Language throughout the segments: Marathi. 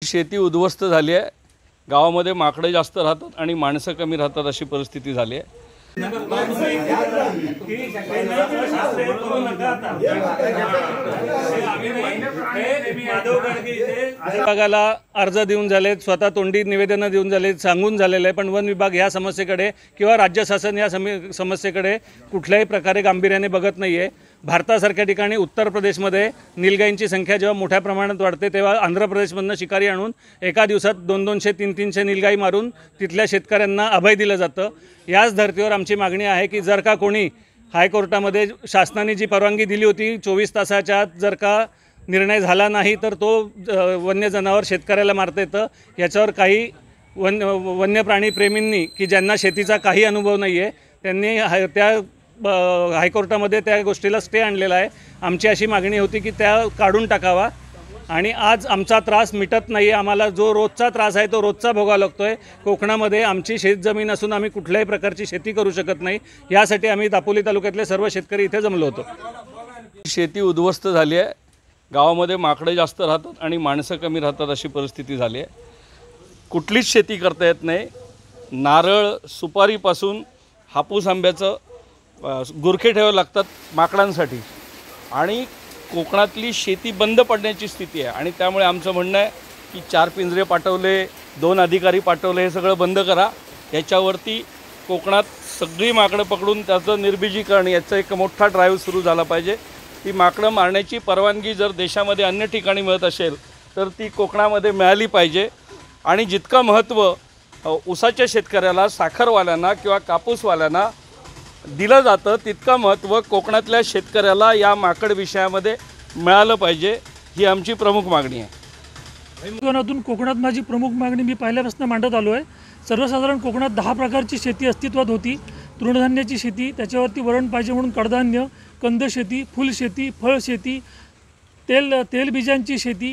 शेती उद्ध्वस्त झाली आहे। गावामध्ये माकडे जास्त राहतात आणि माणसं कमी राहतात अशी परिस्थिती झाली आहे। विभागाला अर्ज देऊन झाले, स्वतः तोंडी निवेदन देऊन झाले, सांगून झालेले आहे, पण वन विभाग ह्या समस्येकडे किंवा राज्य शासन या समस्येकडे कुठल्याही प्रकारे गांभीर्याने बघत नाही आहे। भारतासारख्या ठिकाणी उत्तर प्रदेशमध्ये नीलगाईंची संख्या जेव्हा मोठ्या प्रमाणात वाढते तेव्हा आंध्र प्रदेशमधून शिकारी आणून एका दिवसात 200-200, 300 नीलगाई मारून तिथल्या शेतकऱ्यांना अभय दिलं जातं। याच धर्तीवर आमची मागणी आहे की जर का कोणी हायकोर्टामध्ये शासनाने जी परवानगी दिली होती 24 तासाच्या आत जर का निर्णय झाला नाही तर तो वन्य जनावर शेतकऱ्याला मारता येतं। याच्यावर काही वन्यप्राणी प्रेमींनी की ज्यांना शेतीचा काही अनुभव नाही आहे त्यांनी त्या हायकोर्टामध्ये त्या गोष्टीला स्टे आणलेला आहे। आमची अशी मागणी होती की त्या काढून टाकावा आणि आज आमचा त्रास मिटत नाही आहे। आम्हाला जो रोजचा त्रास आहे तो रोजचा भोगावा लागतो आहे। कोकणामध्ये आमची शेतजमीन असून आम्ही कुठल्याही प्रकारची शेती करू शकत नाही। यासाठी आम्ही दापोली तालुक्यातले सर्व शेतकरी इथे जमलो होतो। शेती उद्ध्वस्त झाली आहे। गावामध्ये माकडे जास्त राहतात आणि माणसं कमी राहतात अशी परिस्थिती झाली आहे। कुठलीच शेती करता येत नाही। नारळ सुपारीपासून हापूस आंब्याचं गुरखे ठेवावे लागतात माकडांसाठी आणि कोकणातली शेती बंद पडण्याची स्थिती आहे। आणि त्यामुळे आमचं म्हणणं आहे की 4 पिंजरे पाठवले, 2 अधिकारी पाठवले, हे सगळं बंद करा। याच्यावरती कोकणात सगळी माकडं पकडून त्याचं निर्बीजीकरण याचा एक मोठा ड्राईव्ह सुरू झाला पाहिजे। ती माकडं मारण्याची परवानगी जर देशामध्ये अन्य ठिकाणी मिळत असेल तर ती कोकणामध्ये मिळाली पाहिजे। आणि जितकं महत्त्व ऊसाच्या शेतकऱ्याला, साखरवाल्यांना किंवा कापूसवाल्यांना दिलं जातं तितकं महत्त्व कोकणातल्या शेतकऱ्याला या माकड विषयामध्ये मिळालं पाहिजे, ही आमची प्रमुख मागणी आहे। कोकणात माझी प्रमुख मागणी मी पहिल्यापासून मांडत आलो आहे। सर्वसाधारण कोकणात 10 प्रकारची शेती अस्तित्वात होती। तृणधान्याची शेती, त्याच्यावरती वरण पाहिजे म्हणून कडधान्य, कंद शेती, फुल शेती, फळ शेती, तेलबीजांची शेती,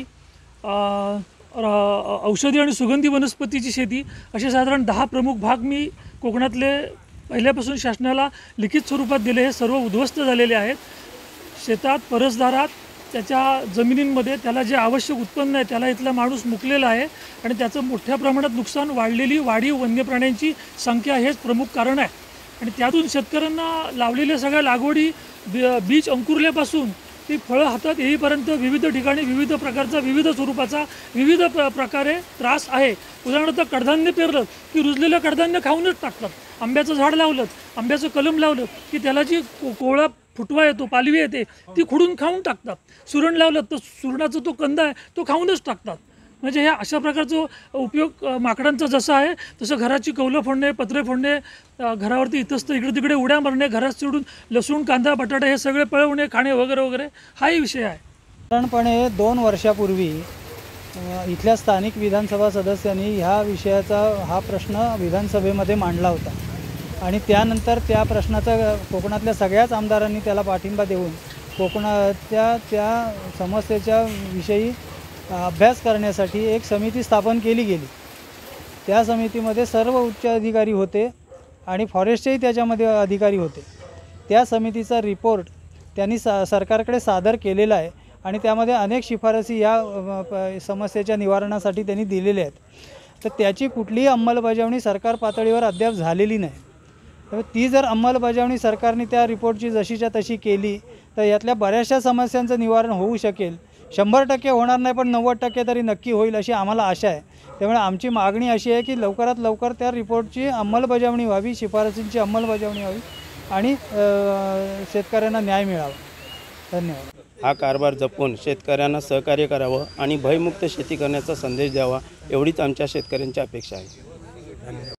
औषधी आणि सुगंधी वनस्पतीची शेती, असे साधारण 10 प्रमुख भाग मी कोकणातले पहिल्यापासून शासनाला लिखित स्वरूपात दिले। हे सर्व उद्ध्वस्त झालेले आहेत। शेतात, परसदारात, त्याच्या जमिनींमध्ये त्याला जे आवश्यक उत्पन्न आहे त्याला इथला माणूस मुकलेला आहे आणि त्याचं मोठ्या प्रमाणात नुकसान, वाढीव वन्य प्राण्यांची संख्या हेच प्रमुख कारण आहे। आणि त्यातून शेतकऱ्यांना लावलेल्या सगळ्या लागवडी बीज अंकुरल्यापासून ती फळं हातात येईपर्यंत विविध ठिकाणी विविध प्रकारचा, विविध स्वरूपाचा, विविध प्रकारे त्रास आहे। उदाहरणार्थ कडधान्य पेरलं की रुजलेलं कडधान्य खाऊनच टाकतात। आंब्याचं झाड लावलं, आंब्याचं कलम लावलं की त्याला जी कोवळा फुटवा येतो, पालवी येते, ती खुडून खाऊन टाकतात। सुरण लावलं तर सुरणाचा तो कंद आहे तो खाऊनच टाकतात। म्हणजे हे अशा प्रकारचा उपयोग माकडांचा जसा आहे तसं घराची कौलं फोडणे, पत्रे फोडणे, घरावरती इतस्त इकडे तिकडे उड्या मारणे, घरात सोडून लसूण, कांदा, बटाटा हे सगळे पळवणे, खाणे वगैरे वगैरे हाही विषय आहे। साधारणपणे 2 वर्षापूर्वी इथल्या स्थानिक विधानसभा सदस्यांनी ह्या विषयाचा हा प्रश्न विधानसभेमध्ये मांडला होता आणि त्यानंतर त्या प्रश्नाचा कोकणातल्या सगळ्याच आमदारांनी त्याला पाठिंबा देऊन कोकणाच्या त्या समस्येच्या विषयी अभ्यास करण्यासाठी एक समिती स्थापन केली गेली। त्या समितीमध्ये सर्व उच्च अधिकारी होते आणि फॉरेस्टचेही त्याच्यामध्ये अधिकारी होते। त्या समितीचा रिपोर्ट त्यांनी सरकारकडे सादर केलेला आहे आणि त्यामध्ये अनेक शिफारसी या समस्येच्या निवारणासाठी त्यांनी दिलेल्या आहेत। तर त्याची कुठलीही अंमलबजावणी सरकार पातळीवर अद्याप झालेली नाही। तर ती जर अंमलबजावणी सरकारने त्या रिपोर्टची जशीच्या तशी केली तर यातल्या बऱ्याचशा समस्यांचं निवारण होऊ शकेल। 100% होणार नाही पण 90% तरी नक्की होईल अशी आम्हाला आशा आहे। त्यामुळे आमची मागणी अशी आहे की लवकरात लवकर त्या रिपोर्टची अंमलबजावणी व्हावी, शिफारसींची अंमलबजावणी व्हावी आणि शेतकऱ्यांना न्याय मिळावा। धन्यवाद। हा कारभार जपून शेतकऱ्यांना सहकार्य करावं आणि भयमुक्त शेती करण्याचा संदेश द्यावा एवढीच आमच्या शेतकऱ्यांची अपेक्षा आहे।